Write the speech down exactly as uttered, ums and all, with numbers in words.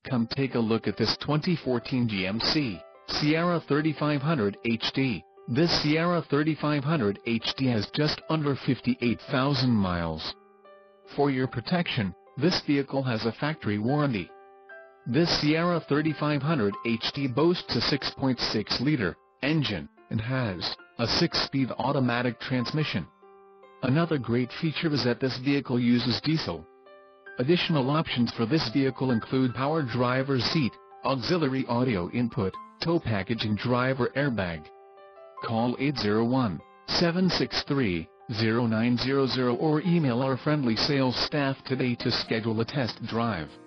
Come take a look at this twenty fourteen G M C Sierra thirty-five hundred H D. This Sierra thirty-five hundred H D has just under fifty-eight thousand miles. For your protection, this vehicle has a factory warranty. This Sierra thirty-five hundred H D boasts a six point six liter engine, and has a six-speed automatic transmission. Another great feature is that this vehicle uses diesel. Additional options for this vehicle include power driver's seat, auxiliary audio input, tow package and driver airbag. Call eight zero one, seven six three, zero nine zero zero or email our friendly sales staff today to schedule a test drive.